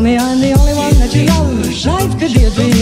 me I'm the only one that you love. Life could be a dream.